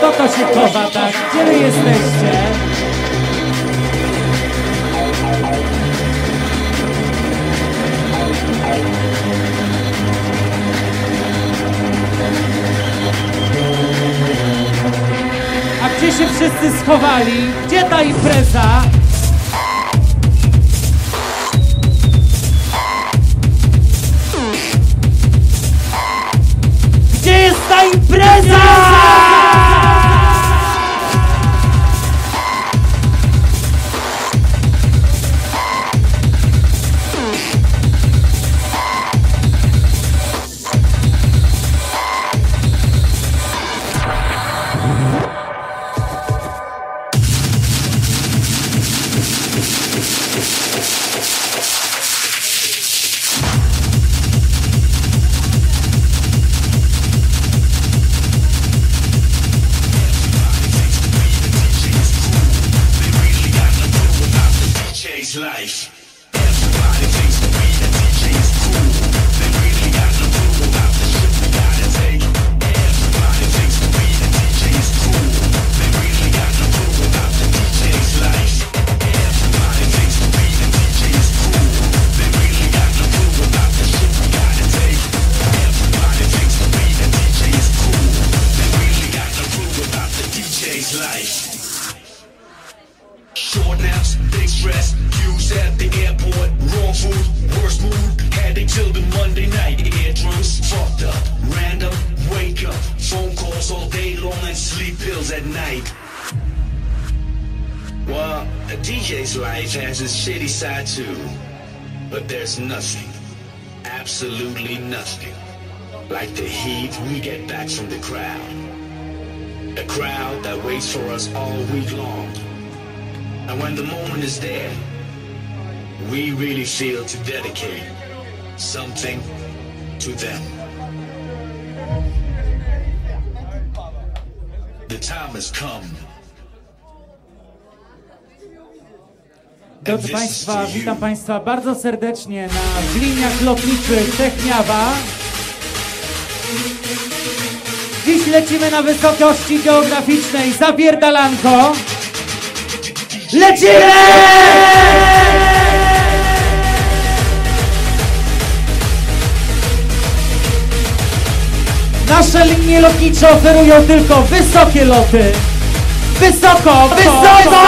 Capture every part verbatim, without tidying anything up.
Kto to się chowa tak? Gdzie wy jesteście? A gdzie się wszyscy schowali? Gdzie ta impreza? Gdzie jest ta impreza? Life. Everybody thinks the way that D J is cool. They really got no clue about the shit we gotta take. Everybody thinks the way that D J is cool. They really got no clue about the D J's life. Everybody thinks the way that D J is cool. They really got no clue about the shit we gotta take. Everybody thinks the way that D J is cool. They really got no clue about the D J's life. Short naps, big stress, queues at the airport, wrong food, worst mood, heading till the Monday night. Eardrums fucked up, random, wake up, phone calls all day long and sleep pills at night. Well, a D J's life has its shitty side too, but there's nothing, absolutely nothing, like the heat we get back from the crowd. A crowd that waits for us all week long. And when the moment is there, we really feel to dedicate something to them. The time has come. Drodzy Państwa, witam Państwa bardzo serdecznie na liniach lotniczych Techniawa. Dziś lecimy na wysokości geograficznej Zapierdalanko. Lecimy! Nasze linie lotnicze oferują tylko wysokie loty. Wysoko, wysoko!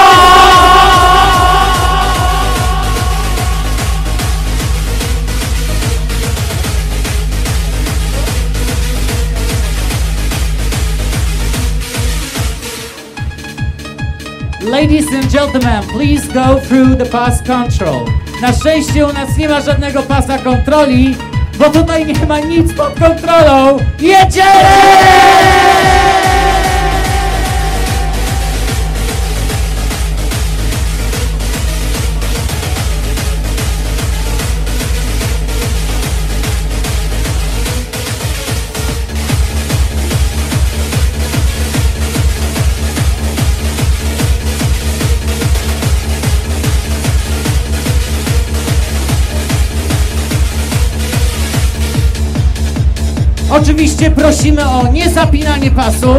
Ladies and gentlemen, please go through the pass control. Na szczęście u nas nie ma żadnego pasa kontroli, bo tutaj nie ma nic pod kontrolą. Jedziemy! Oczywiście prosimy o niezapinanie pasu.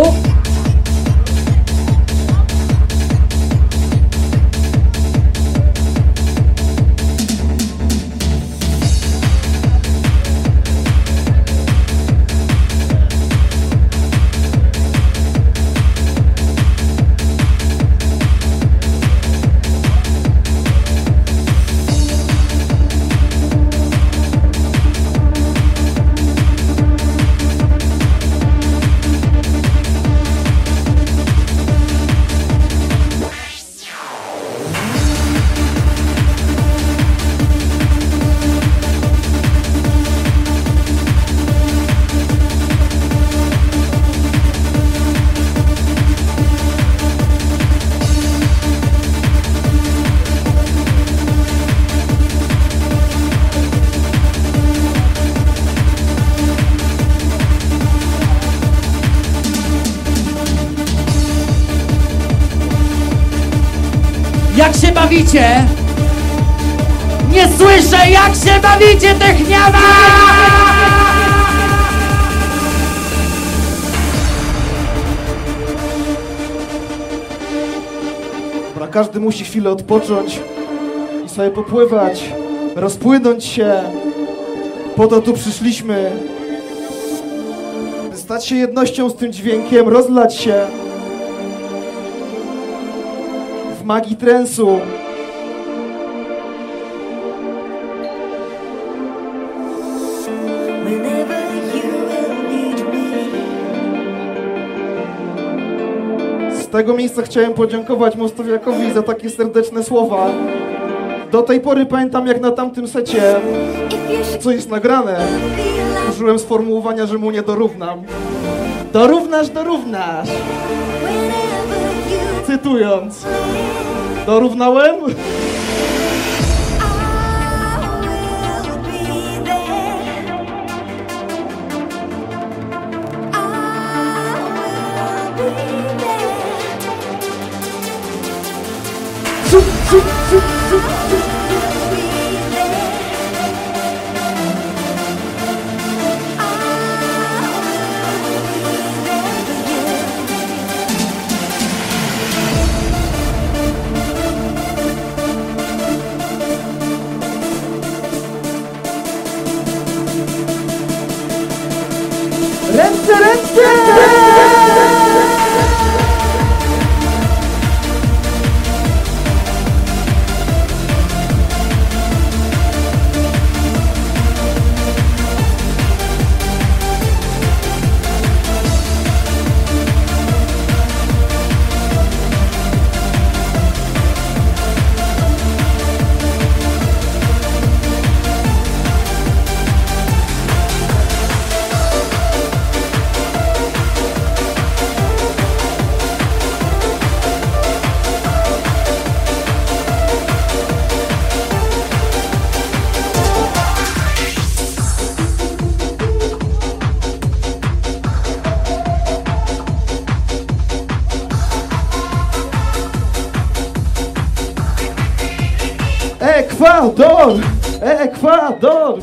Jak się bawicie? Nie słyszę, jak się bawicie, Techniawa! każdy musi chwilę odpocząć i sobie popływać, rozpłynąć się. Po to tu przyszliśmy, by stać się jednością z tym dźwiękiem, rozlać się w magii transu. Z tego miejsca chciałem podziękować Mostowiakowi za takie serdeczne słowa. Do tej pory pamiętam, jak na tamtym secie, co jest nagrane, użyłem sformułowania, że mu nie dorównam. Dorównasz, dorównasz. Cytując. Dorównałem? Zup, zup, zup, zup, zup. Ręce, ręce! Ekwador! Ekwador!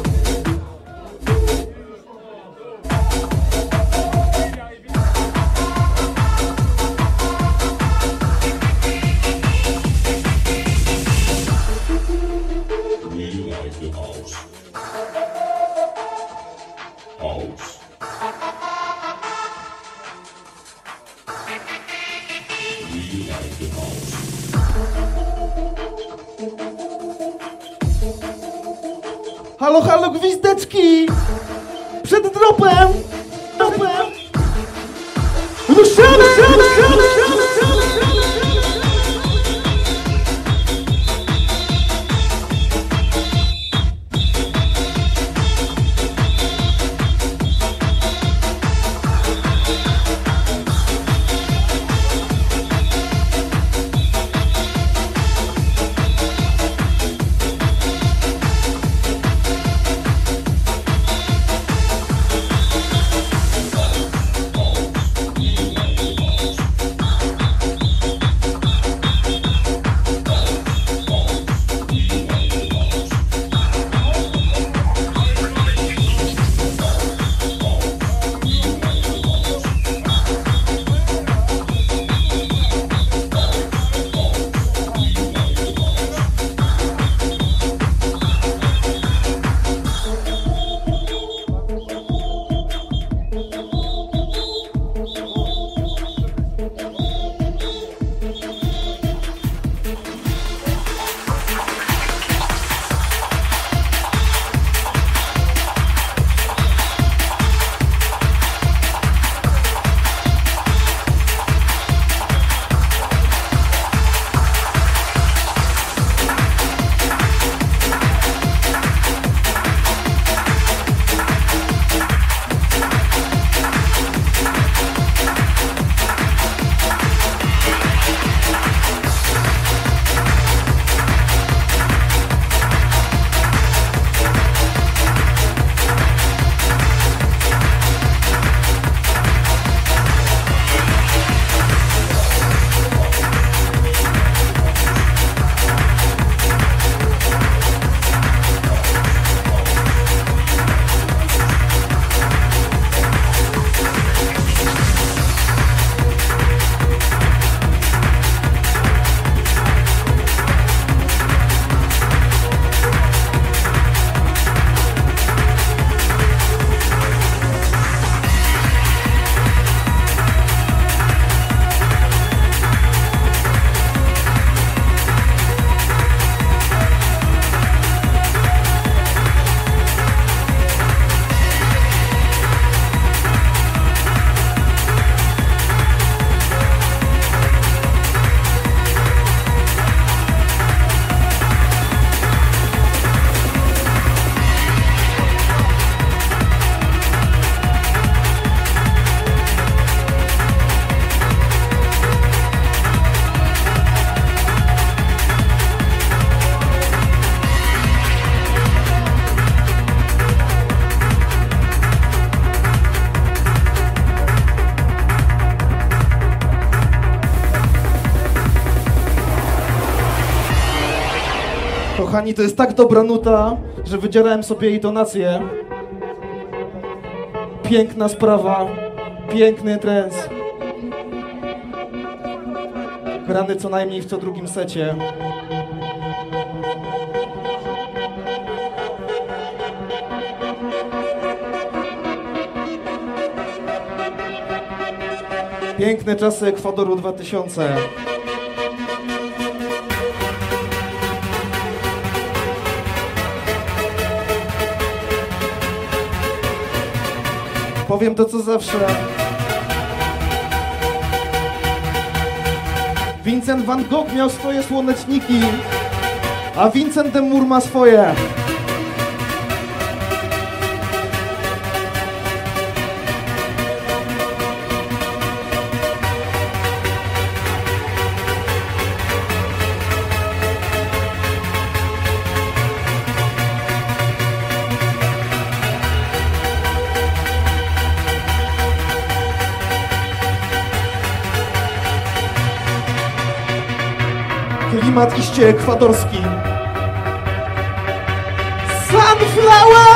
Halo, halo, gwizdeczki! Przed dropem! Dropem! Ruszamy, ruszamy, ruszamy, ruszamy! Kochani, to jest tak dobra nuta, że wydzierałem sobie jej tonację. Piękna sprawa, piękny trans. Grany co najmniej w co drugim secie. Piękne czasy Ekwadoru dwa tysiące. Powiem to co zawsze. Vincent van Gogh miał swoje słoneczniki, a Vincent de Moor ma swoje. Klimat iście ekwadorski. Sunflower!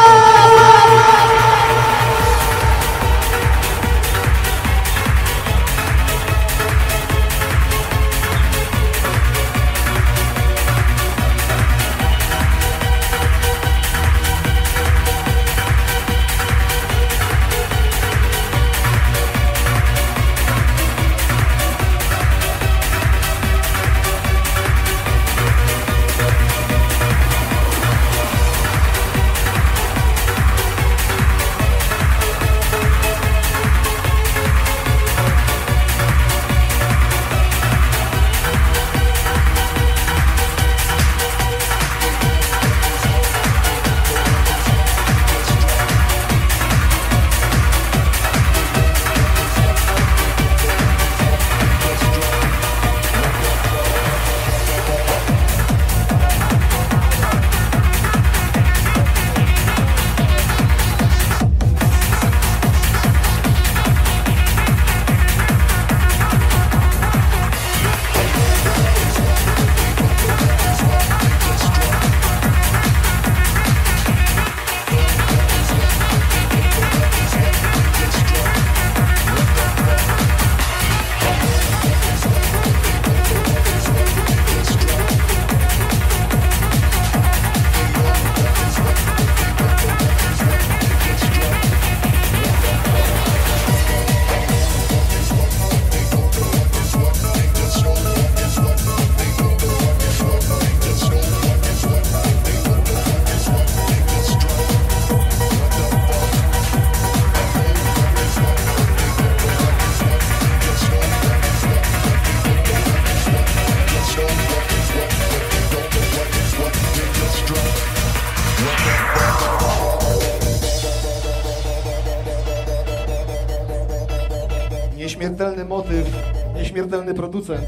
Nieśmiertelny motyw, nieśmiertelny producent.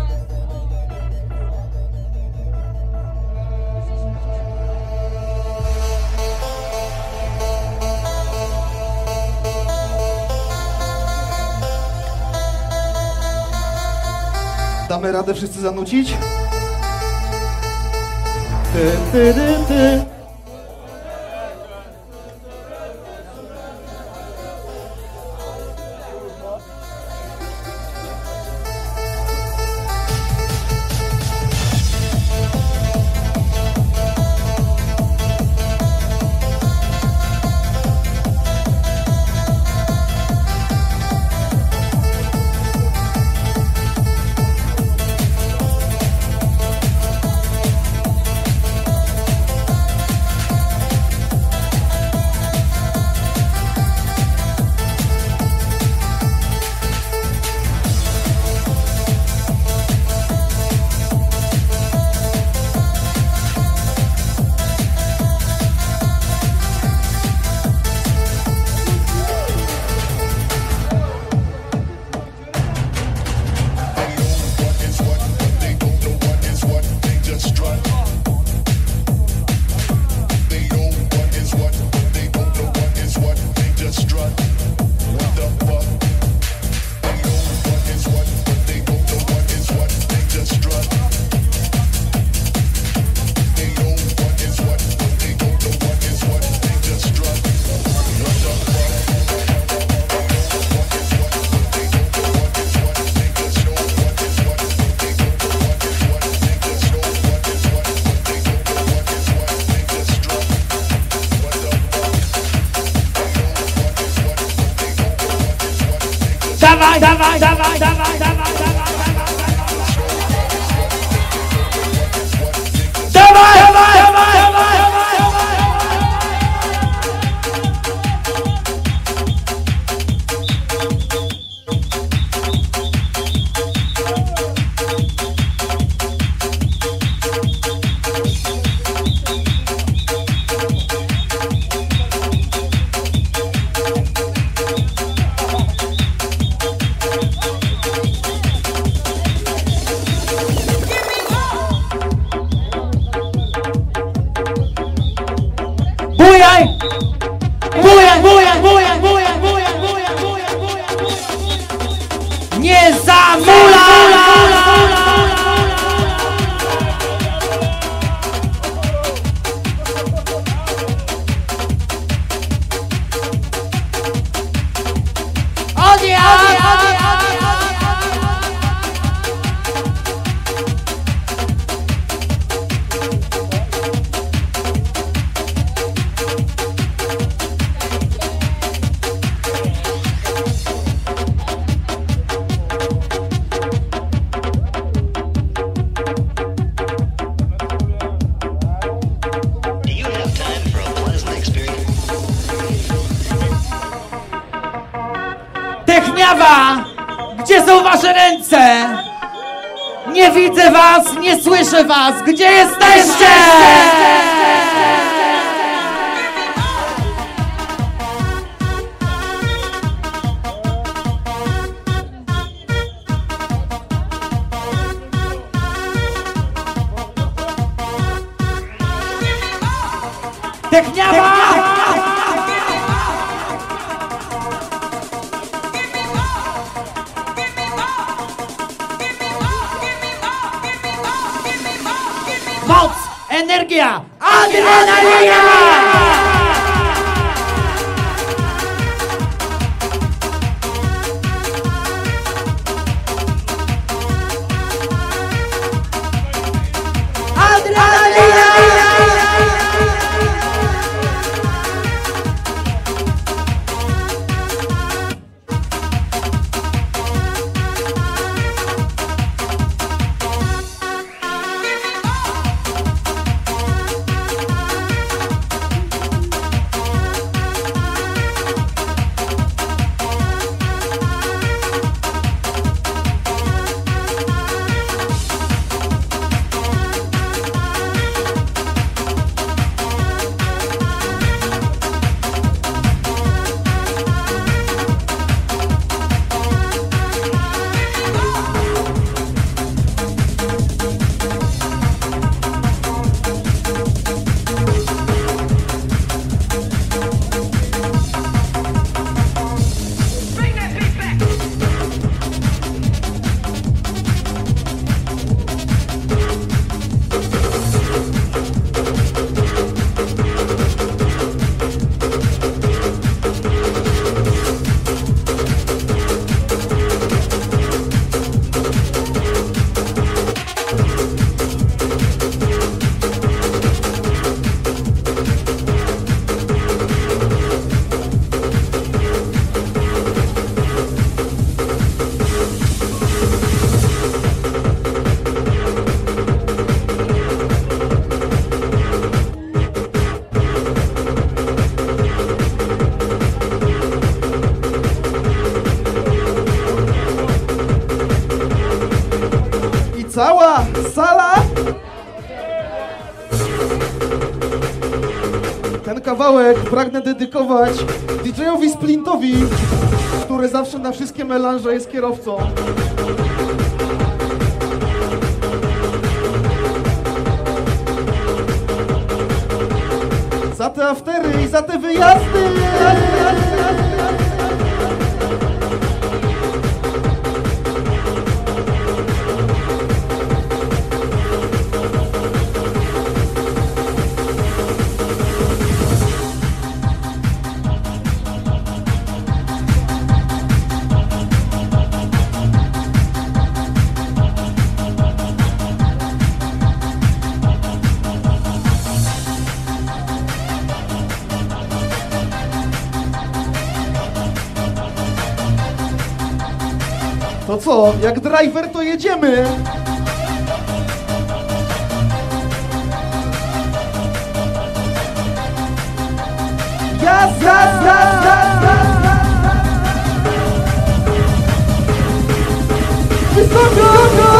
Damy radę wszyscy zanucić? Ty, ty, ty, ty. dawaj, dawaj, dawaj, dawaj, dawaj, dawaj, dawaj, dawaj, dawaj. Bujaj! Bujaj, bujaj, bujaj, bujaj, bujaj, bujaj, bujaj, bujaj. Nie zamula! Odjazd! Techniawa! Gdzie są wasze ręce? Nie widzę was, nie słyszę was! Gdzie jesteście? Techniawa! Moc, energia, adrenalina! Cała sala. Ten kawałek pragnę dedykować D J-owi Splintowi, który zawsze na wszystkie melanże jest kierowcą. Za te aftery i za te wyjazdy! No co, jak driver to jedziemy! Jazda, jazda, jazda! Wysoko!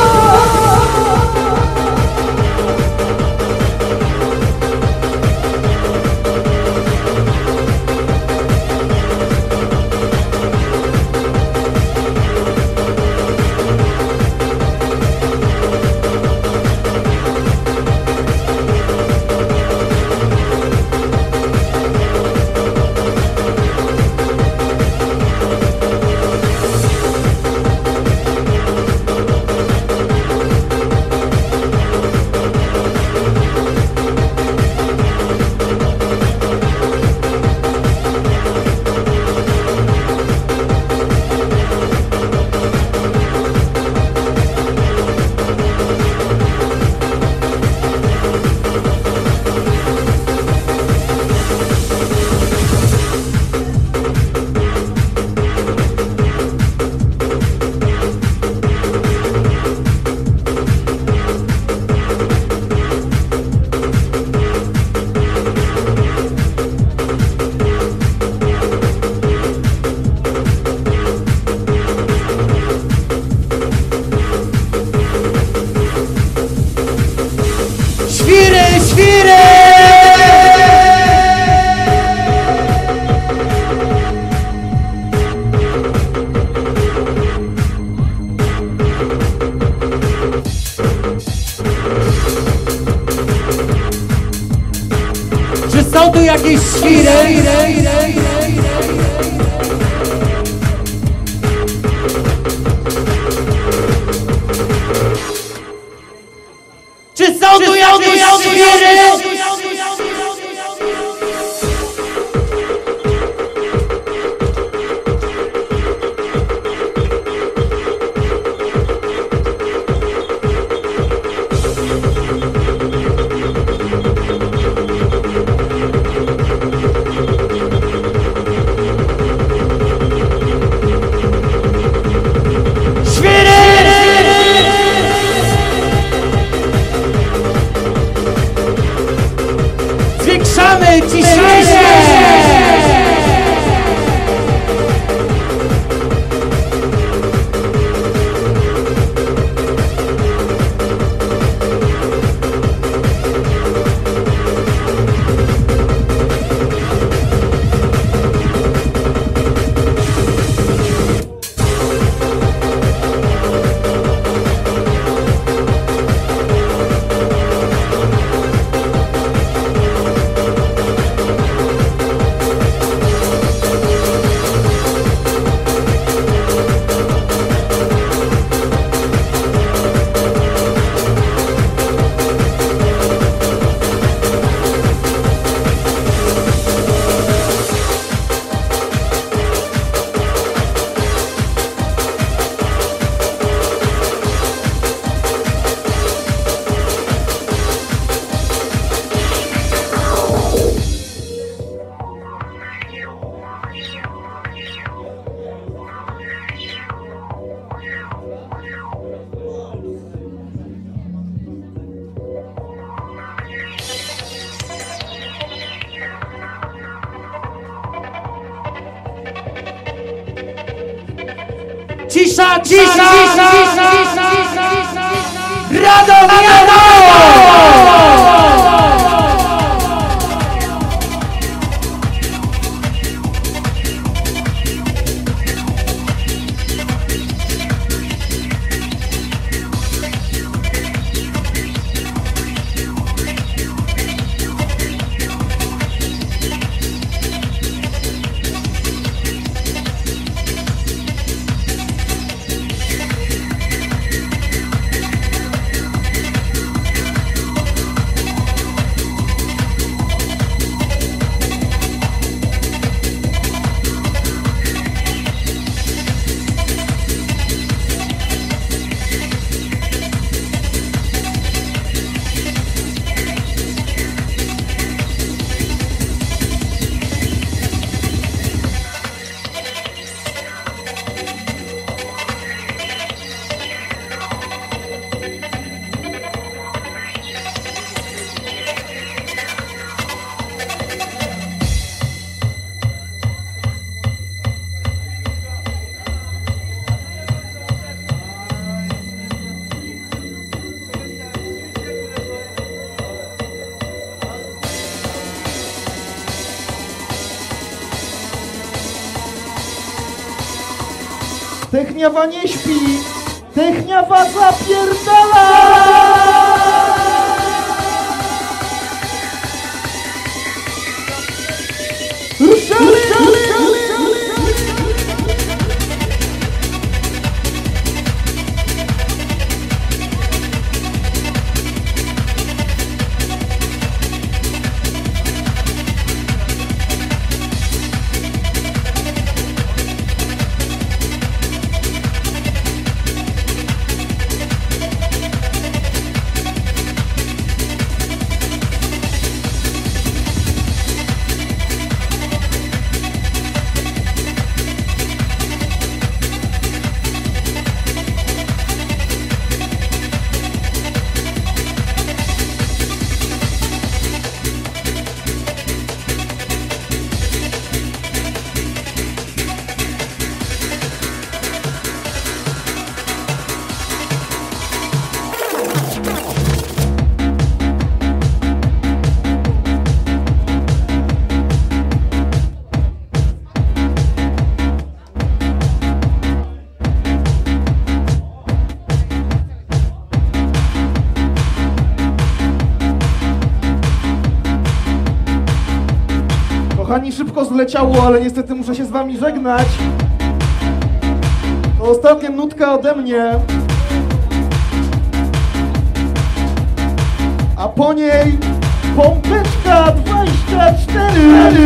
Są tu jakieś świry? Czy są tu jakieś świry? Zwiększamy ciśnienie! Cisza, cisza, cisza, cisza, Radomiano! Techniawa nie śpi, Techniawa zapierdala! Ruszamy, ruszamy, ruszamy! Kochani, szybko zleciało, ale niestety muszę się z wami żegnać. To ostatnia nutka ode mnie. A po niej pompeczka dwadzieścia cztery.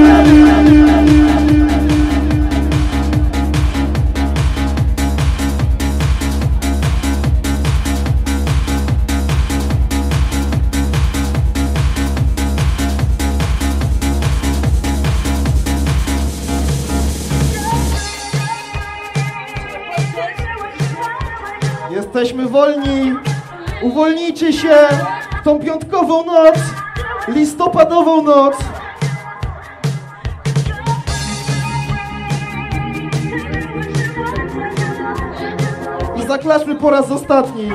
Jesteśmy wolni, uwolnijcie się w tą piątkową noc, listopadową noc. I zaklaszmy po raz ostatni.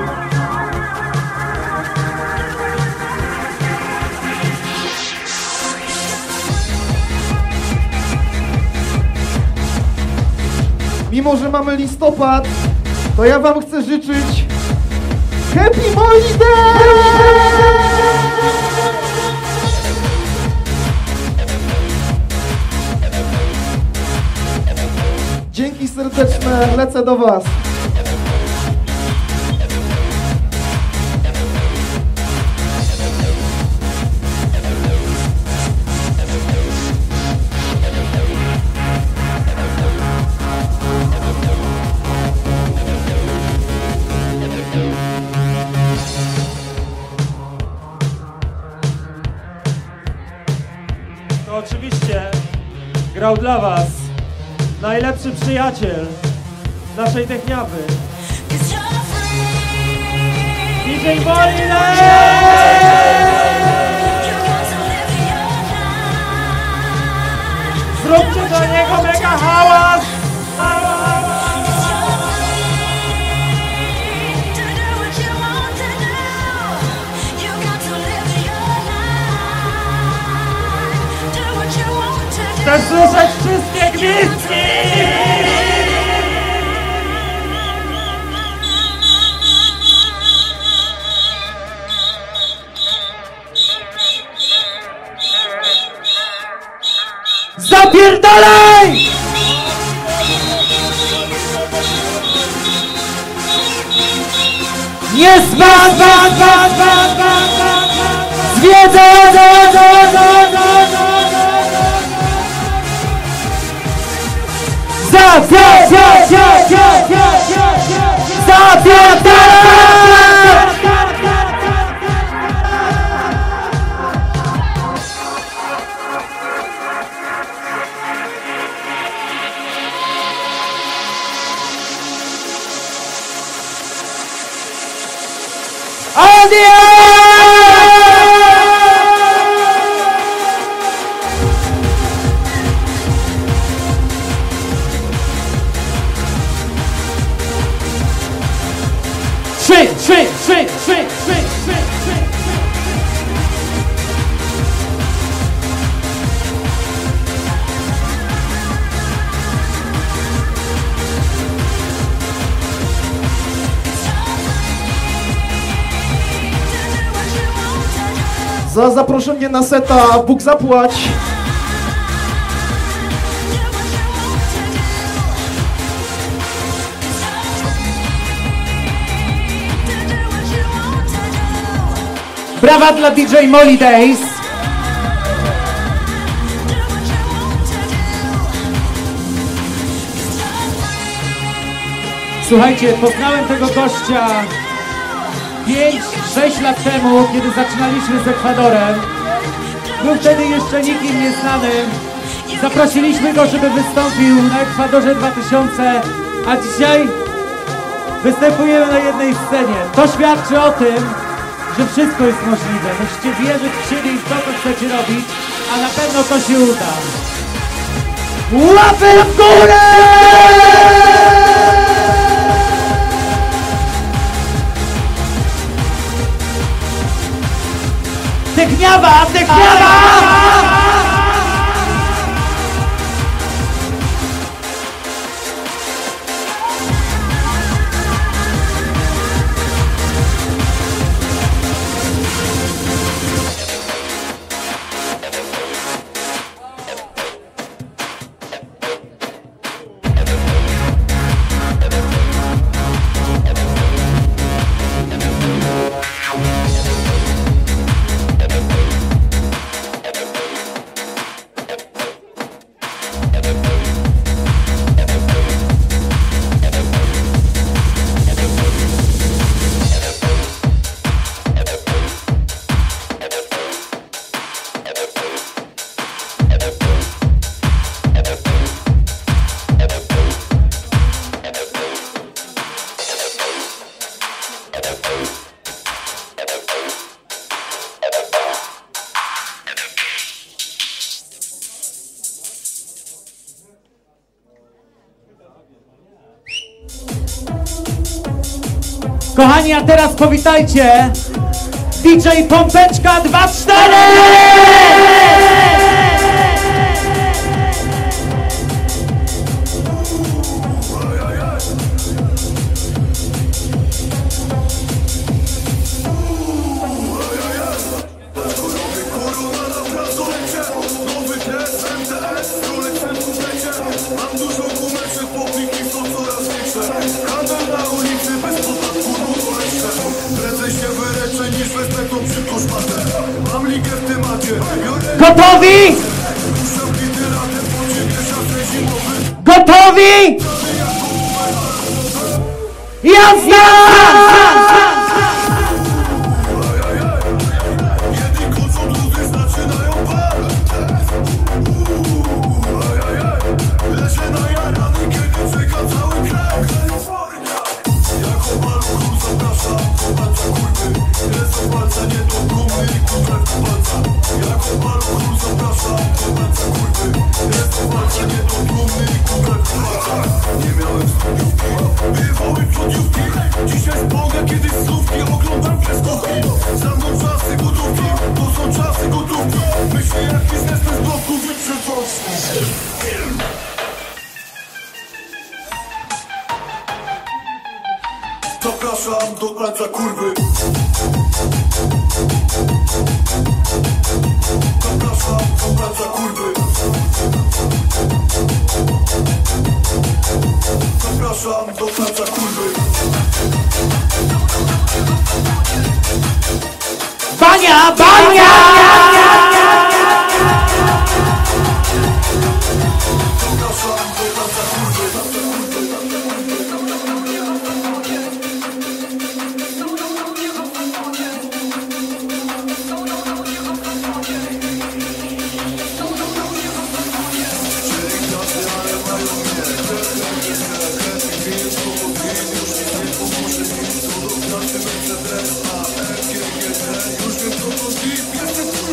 Mimo że mamy listopad, to ja wam chcę życzyć Happy Holiday! Dzięki serdeczne, lecę do was. To oczywiście grał dla was najlepszy przyjaciel naszej Techniawy, D J Wolinek! Zróbcie dla niego mega hałas! Chcę słyszeć wszystkie gwizdki! Zapierdalaj! Nie spadł! Zwiedzę! Shrink, shrink, shrink, shrink, shrink, shrink, shrink. Za zaproszenie na seta Bóg zapłać. Brawa dla D J Molly Days. Słuchajcie, poznałem tego gościa pięć sześć lat temu, kiedy zaczynaliśmy z Ekwadorem. Był wtedy jeszcze nikim nieznanym. Zaprosiliśmy go, żeby wystąpił na Ekwadorze dwa tysiące, a dzisiaj występujemy na jednej scenie. To świadczy o tym, że wszystko jest możliwe. Musicie wierzyć w siebie i w to, co chcecie robić, a na pewno to się uda. Łapy w górę! Tygniawa! Tygniawa! Kochani, a teraz powitajcie D J Pompeczka dwa cztery! Gotowi? Gotowi? Jazda! Zapraszam do praca kurwy. Zapraszam do praca kurwy. Zapraszam do praca kurwy. Bania! Bania! Zapraszam do praca kurwy. Już wiem, co to deep, jestem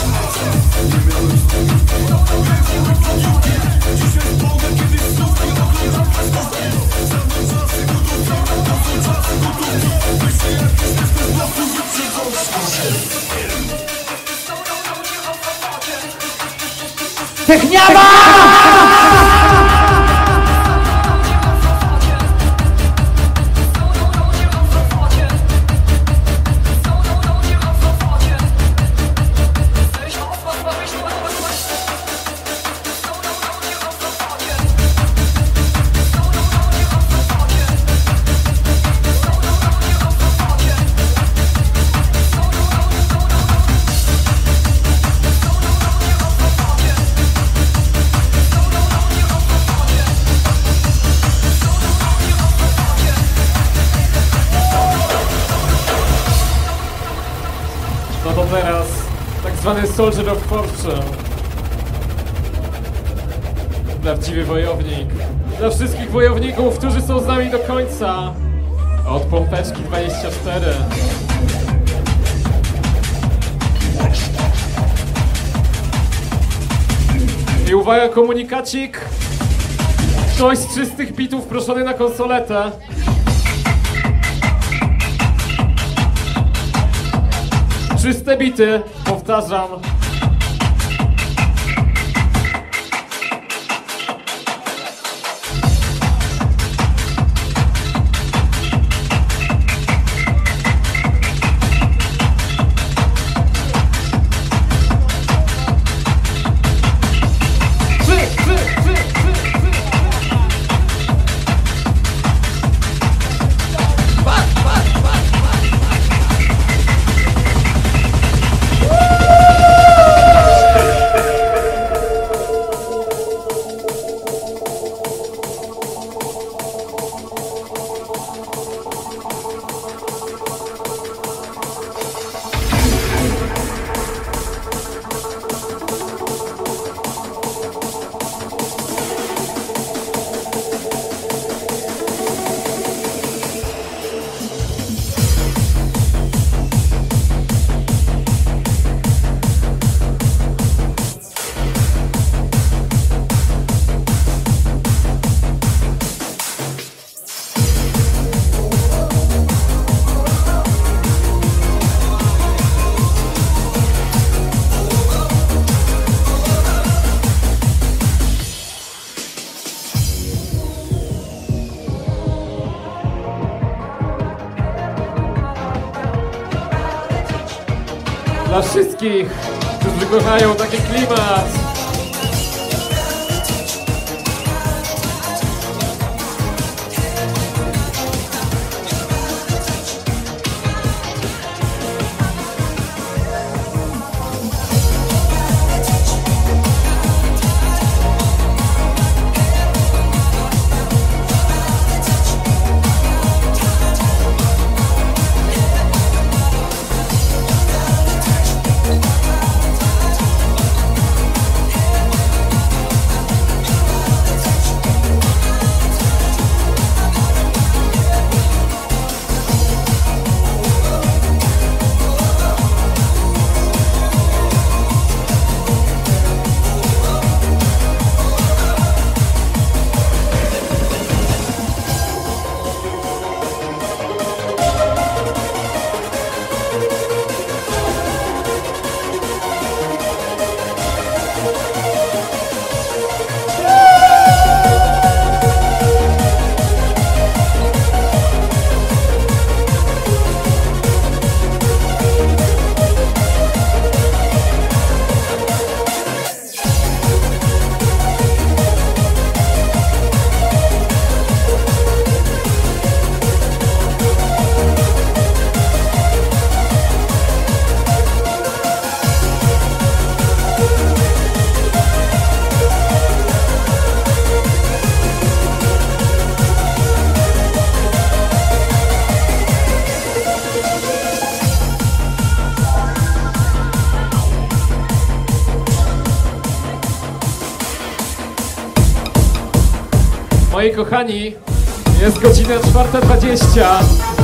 Techniaba! No to teraz tak zwany Soldier of Fortune. Prawdziwy wojownik. Dla wszystkich wojowników, którzy są z nami do końca. Od pompeczki dwadzieścia cztery. I uwaga, komunikacik. Ktoś z czystych bitów proszony na konsoletę. Czyste bity, powtarzam. Dla wszystkich, którzy kochają taki klimat. Moi kochani, jest godzina czwarta dwadzieścia,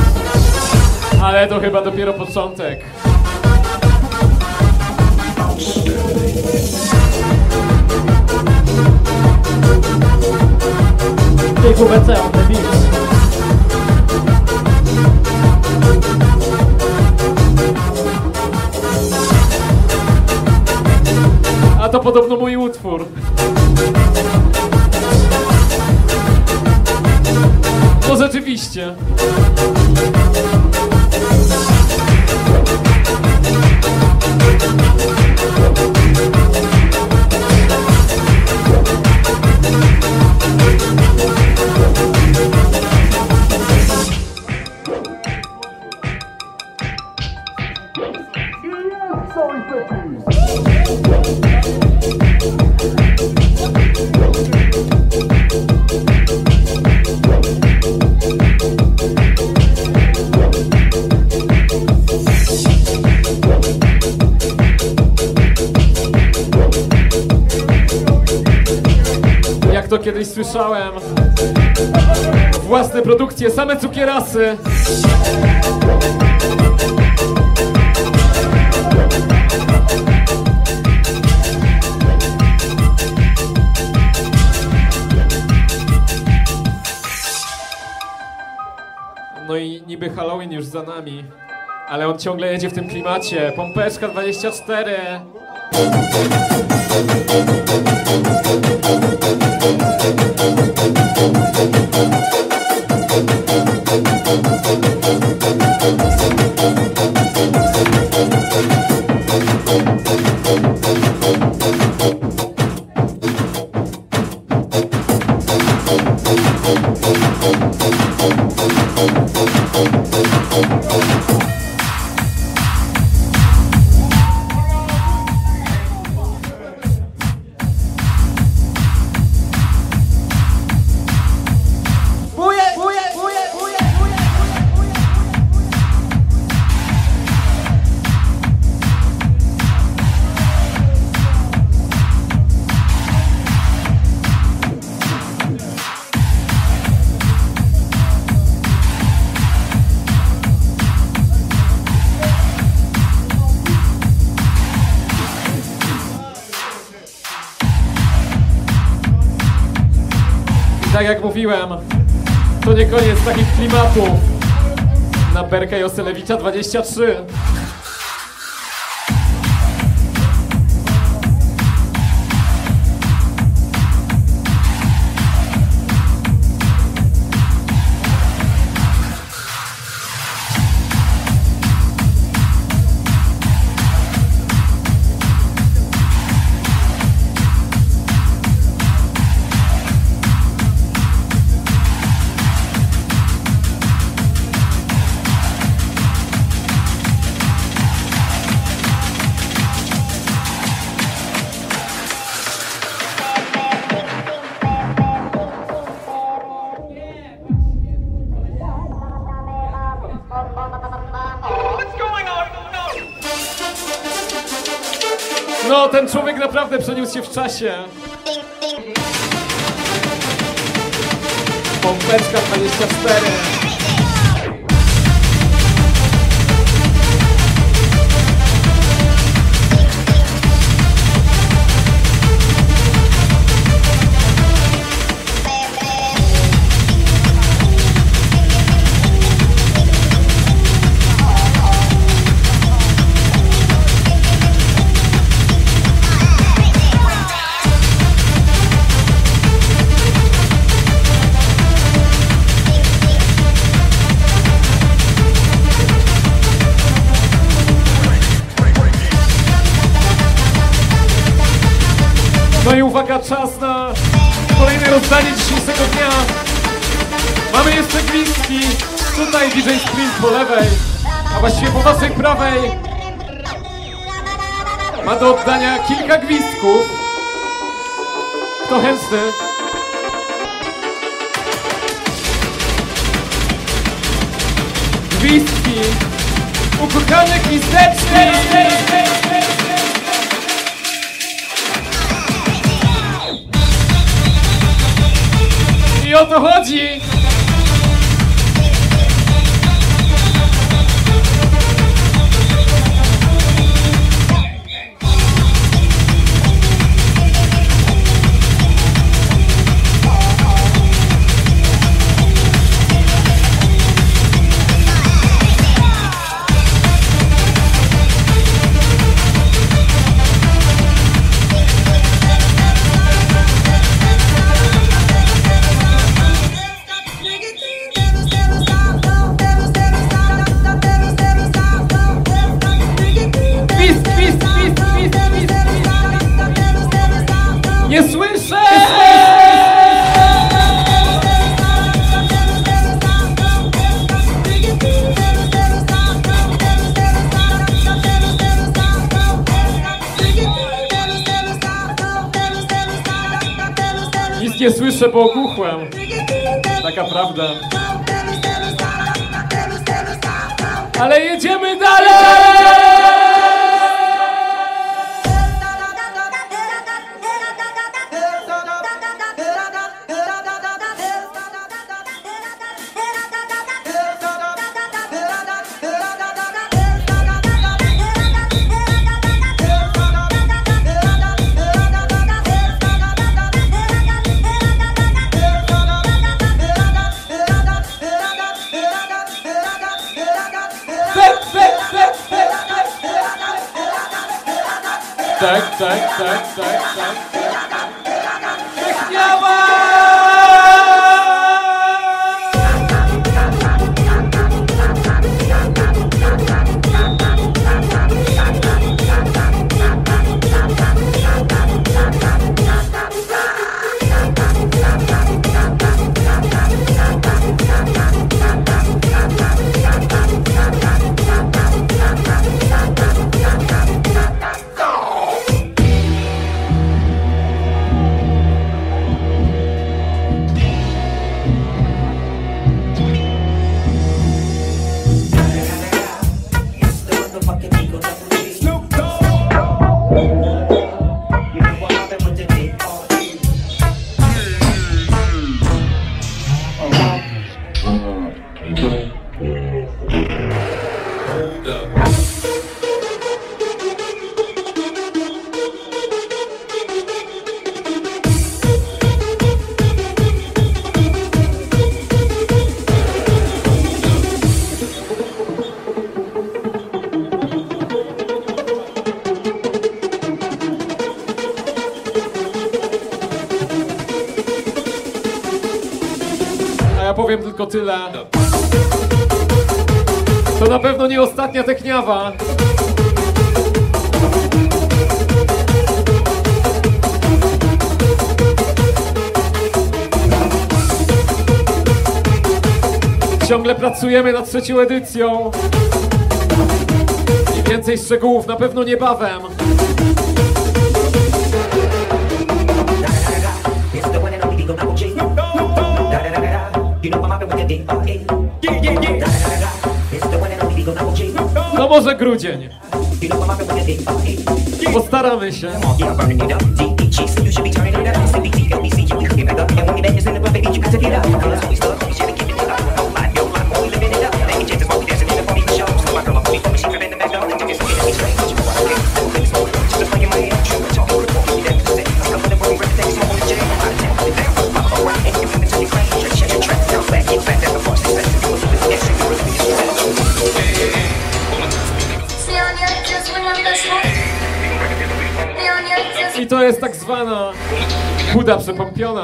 ale to chyba dopiero początek. W B C on the beat. A to podobno mój utwór. No rzeczywiście. Jak to kiedyś słyszałem, własne produkcje, same cukierasy. No i niby Halloween już za nami, ale on ciągle jedzie w tym klimacie. Pompeczka dwadzieścia cztery. Tak jak mówiłem, to nie koniec takich klimatów na Berka Joselewicza dwadzieścia trzy. No, ten człowiek naprawdę przeniósł się w czasie. Pompeczka dwadzieścia cztery. No i uwaga, czas na kolejne rozdanie dzisiejszego dnia. Mamy jeszcze gwizdki. Tutaj D J Sprint po lewej, a właściwie po waszej prawej ma do oddania kilka gwizdków. Kto chętny? Gwizdki, ukochane gwizdeczki. I o to chodzi! Nic nie słyszę, bo ogłuchłem. Taka prawda. Ale jedziemy dalej! Tak, tak, tak, tak, tak. Techniała! Ja powiem tylko tyle. To na pewno nie ostatnia techniawa. Ciągle pracujemy nad trzecią edycją. I więcej szczegółów na pewno niebawem. No może grudzień. Postaramy się. I to jest tak zwana chuda przepompiona.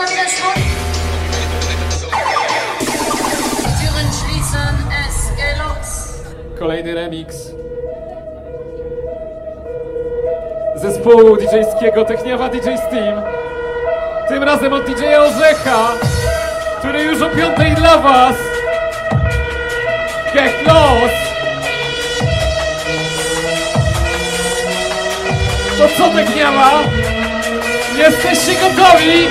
Kolejny remix zespołu didżejskiego Techniawa D J Steam. Tym razem od D J Orzecha, który już o piątej dla was. Get lost! To co Techniawa? Jesteście gotowi?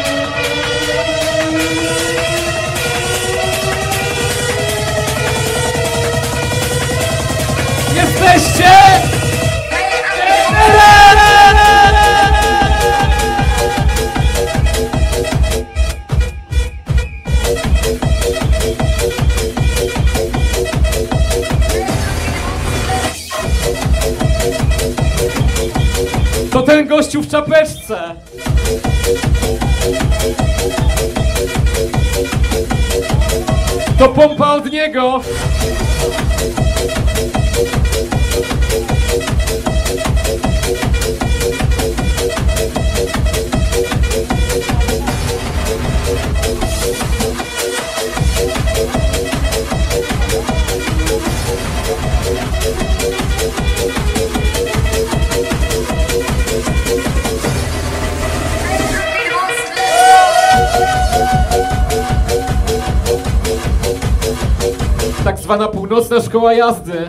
Jesteście? To ten gościu w czapeczce. To pompa od niego. Tak zwana północna szkoła jazdy.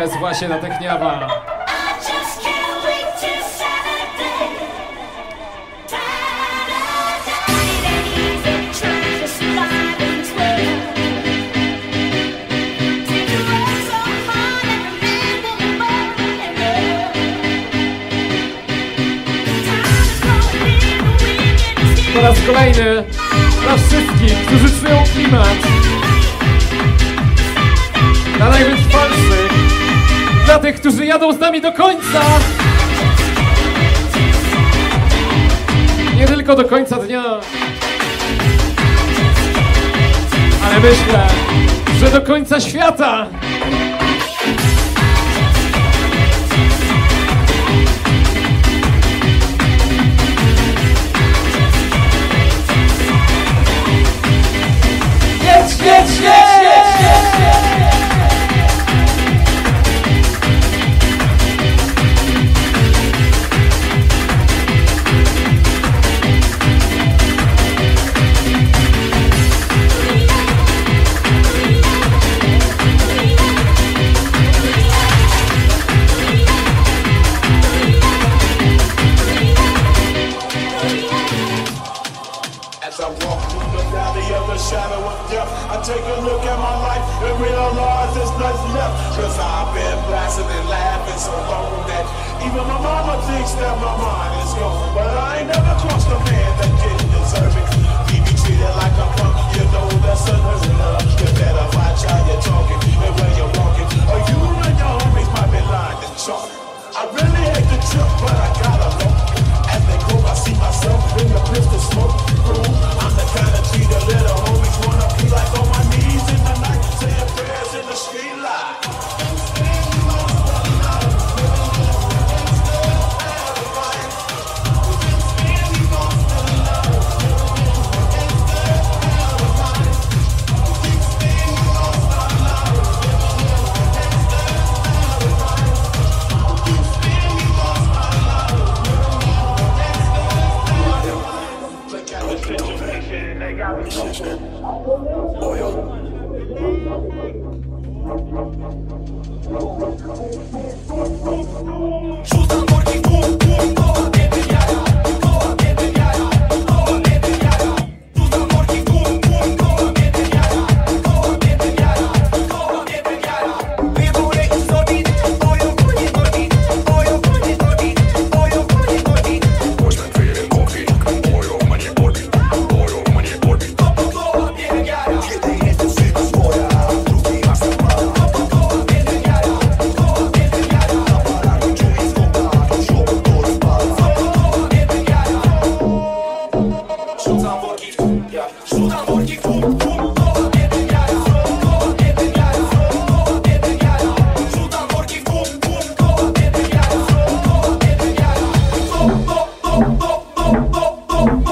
jest właśnie ta techniawa. Po raz kolejny dla wszystkich, którzy czują klimat, dla najwytrwalszych, dla tych, którzy jadą z nami do końca, nie tylko do końca dnia, ale myślę, że do końca świata. Jedź, jedź, jedź, jedź, jedź. As I walk through the valley of the shadow of death, I take a look at my life and realize there's nothing left. Cause I've been blasting and laughing so long that even my mama thinks that my mind is gone. But I ain't never crossed a man that didn't deserve it. He be treated like a punk, you know that's unheard of. You better watch how you're talking and where you're walking, or you and your homies might be lying to chalk. I really hate the trip, but I gotta look. As they go, I see myself in the pistol smoke room. I'm the kind of G that little homies wanna be like on my knees in the night, saying prayers in the street light. Rzucam worki w bum, bum, koła mnie wymiara, koła mnie wymiara, koła mnie wymiara. Rzucam worki w bum, bum, koła mnie wymiara, koła mnie wymiara, koła mnie wymiara. Wybury i zrobić, boją konie nogi, boją konie nogi, boją konie nogi. Głośno chwilę mówi, boją mnie boli, boją mnie boli. To koła mnie wymiara, kiedy jestem syna swoja, drugi raz to ma. To koła mnie wymiara, koła mnie wymiara. Rzucam worki w bum, ja rzucam worki w bum, bum, koła mnie wymiara, koła mnie wymiara, koła mnie wymiara. Rzucam worki w bum, bum, koła mnie wymiara, koła mnie wymiara. Bo, bo, bo, bo, bo, bo, bo,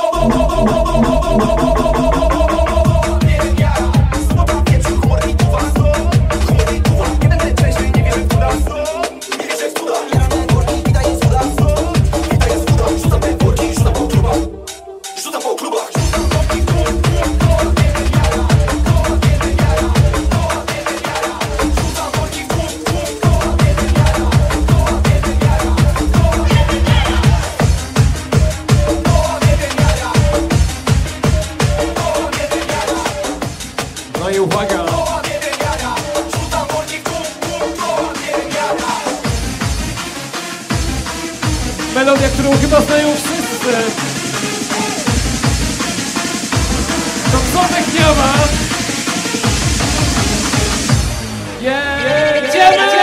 No i uwaga! Melodia, którą chyba znają wszyscy! To co techniawa? Jedziemy!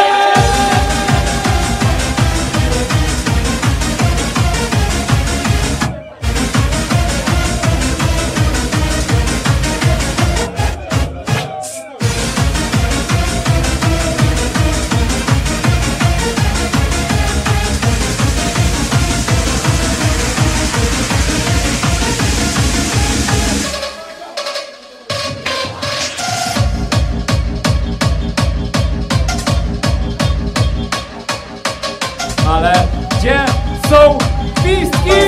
Ale gdzie są gwizdki?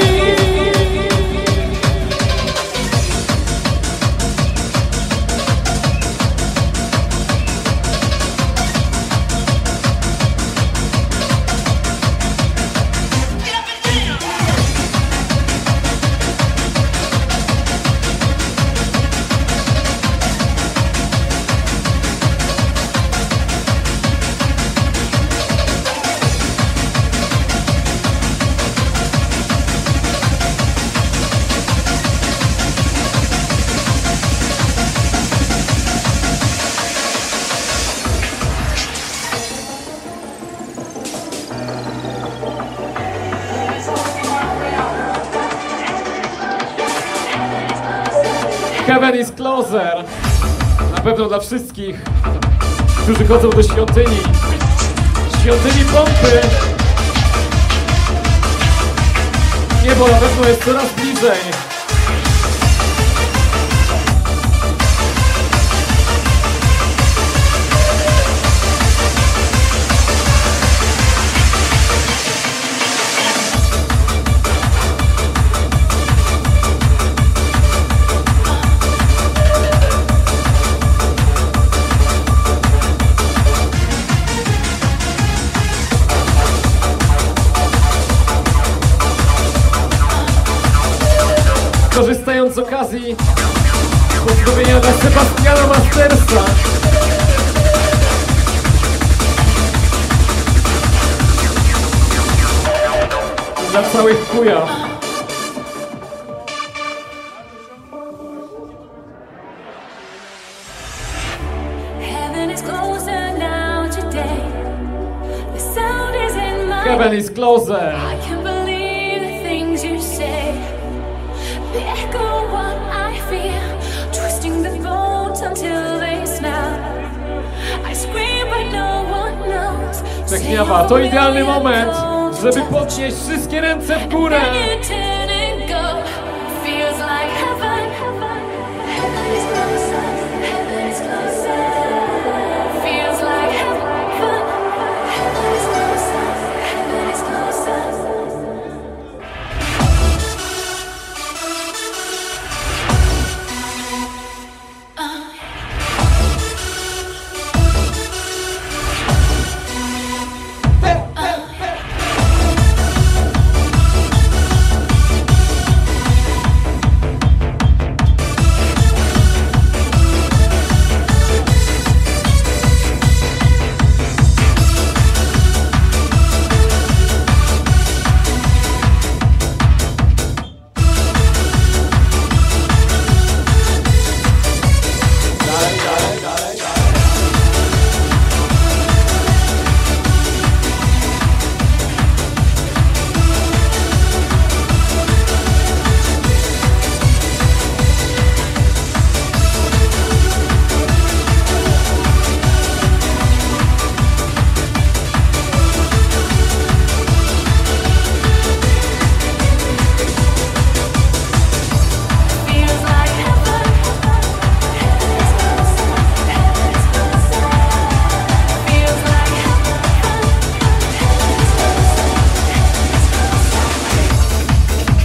Heaven is Closer. Na pewno dla wszystkich, którzy chodzą do świątyni. Świątyni pompy. Niebo na pewno jest coraz bliżej. Korzystając z okazji, pozdrowienia dla Sebastiana Mastersa. Dla całych Kujaw. Heaven is closer now today. The sound is in my Heaven is Closer. I can't believe the things you say. They echo what I feel, twisting the bones until they snap. I scream but no one knows. Techniawa, to idealny moment, żeby podnieść wszystkie ręce w górę. Then you turn and go. Feels like heaven. Heaven is closer. Heaven is closer. Feels like heaven. Heaven is closer. Heaven is closer. Feels like heaven. Heaven is closer. Heaven is closer. Feels like heaven. Heaven is closer. Heaven is closer.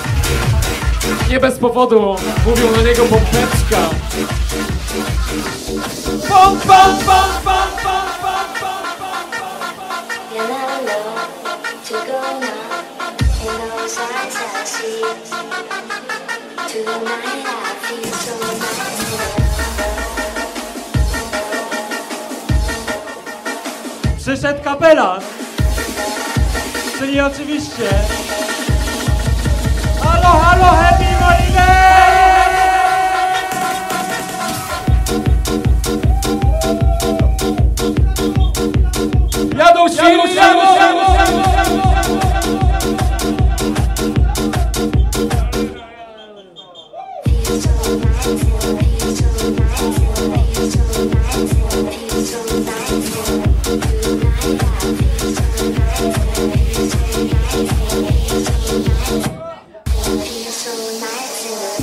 Nie bez powodu mówią na niego pompeczka. Bum, bum, bum, bum, bum, bum, bum, bum, bum. You're not alone to go now. In those eyes I see. Tonight I feel so nice. Przyszedł kapelan, czyli oczywiście halo, halo, happy holiday! Jadą świry, jadą, jadą, jadą, Feels so nice, feels so nice, feels so nice, feels so nice. Feels so nice.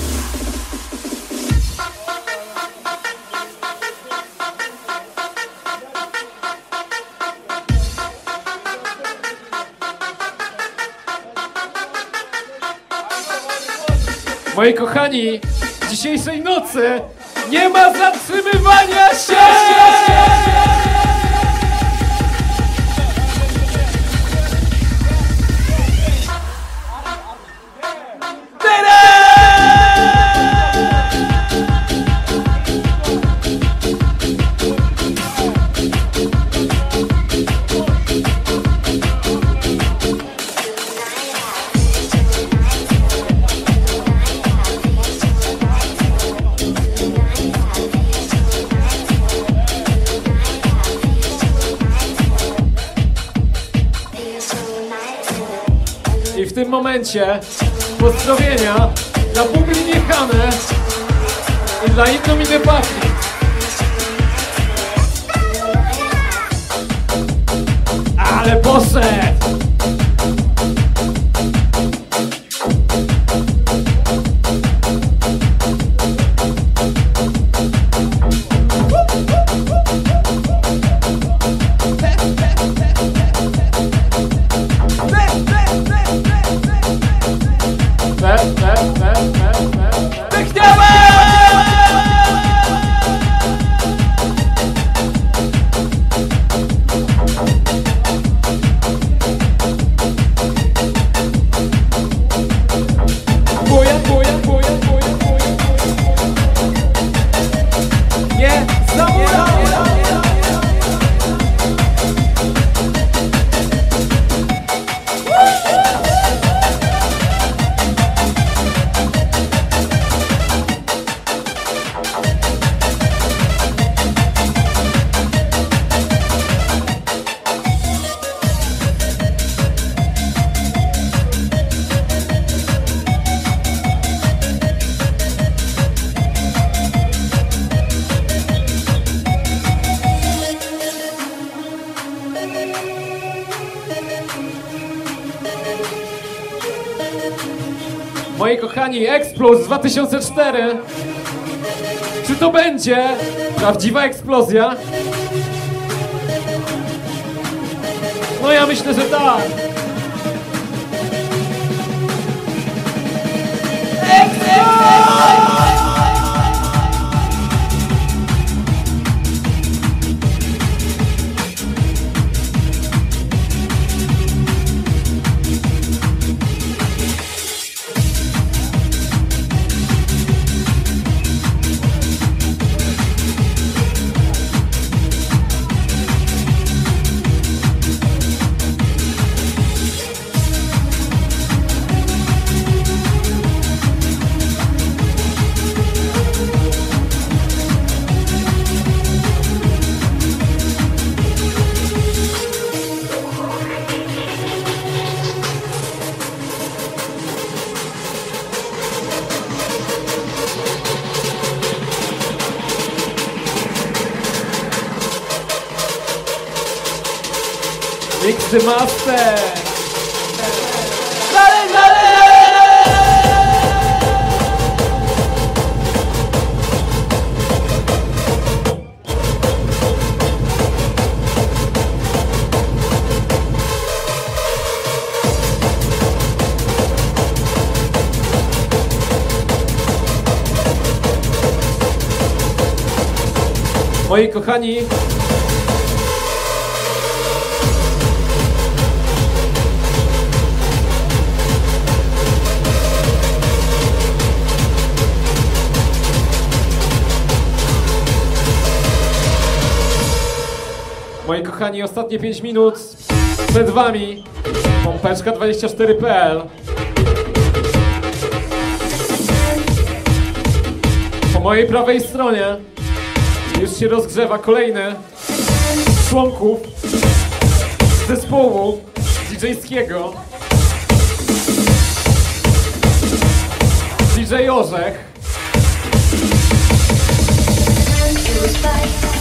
Moi kochani, dzisiejszej nocy nie ma zatrzymywania się! I w tym momencie pozdrowienia dla Publi Hane i dla Innomine Patri. Ale poszedł! Moi kochani, Explos dwa tysiące cztery. Czy to będzie prawdziwa eksplozja? No ja myślę, że tak. Mix the Master! Dalej, dalej! Moi kochani, Moi kochani, ostatnie pięć minut przed wami. Pompeczka dwadzieścia cztery kropka p l. Po mojej prawej stronie już się rozgrzewa kolejny z członków zespołu didżejskiego. D J Orzech. It was fine.